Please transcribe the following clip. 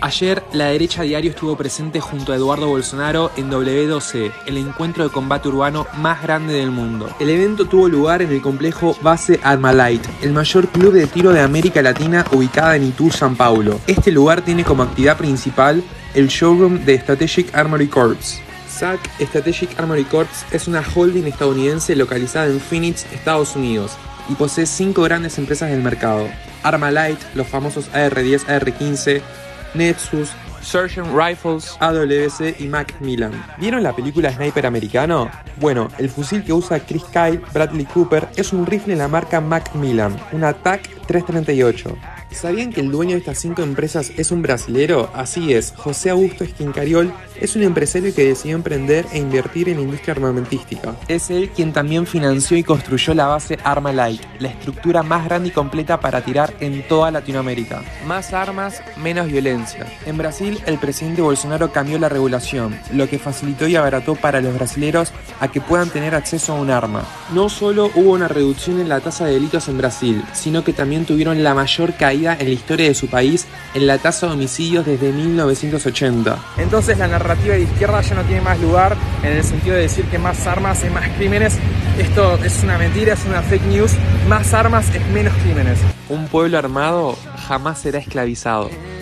Ayer, la derecha diario estuvo presente junto a Eduardo Bolsonaro en W12, el encuentro de combate urbano más grande del mundo. El evento tuvo lugar en el complejo Base Armalite, el mayor club de tiro de América Latina ubicada en Itu, São Paulo. Este lugar tiene como actividad principal el showroom de Strategic Armory Corps. SAC Strategic Armory Corps es una holding estadounidense localizada en Phoenix, Estados Unidos, y posee 5 grandes empresas del mercado: Armalite, los famosos AR-10, AR-15, Nexus, Sergeant Rifles, AWC y Macmillan. ¿Vieron la película Sniper Americano? Bueno, el fusil que usa Chris Kyle Bradley Cooper es un rifle de la marca Macmillan, una TAC 338. ¿Sabían que el dueño de estas 5 empresas es un brasilero? Así es, José Augusto Esquincariol es un empresario que decidió emprender e invertir en la industria armamentística. Es él quien también financió y construyó la base Armalite, la estructura más grande y completa para tirar en toda Latinoamérica. Más armas, menos violencia. En Brasil, el presidente Bolsonaro cambió la regulación, lo que facilitó y abarató para los brasileros a que puedan tener acceso a un arma. No solo hubo una reducción en la tasa de delitos en Brasil, sino que también tuvieron la mayor caída en la historia de su país en la tasa de homicidios desde 1980. Entonces la narrativa de izquierda ya no tiene más lugar en el sentido de decir que más armas es más crímenes. Esto es una mentira, es una fake news. Más armas es menos crímenes. Un pueblo armado jamás será esclavizado.